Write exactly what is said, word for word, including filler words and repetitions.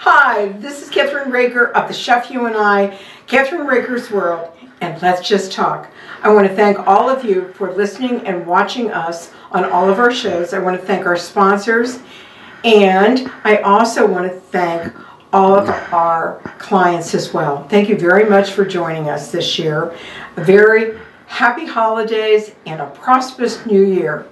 Hi, this is Kathryn Raaker of the Chef You and I, Kathryn Raaker's World, and Let's Just Talk. I want to thank all of you for listening and watching us on all of our shows. I want to thank our sponsors, and I also want to thank all of our clients as well. Thank you very much for joining us this year. A very happy holidays and a prosperous new year.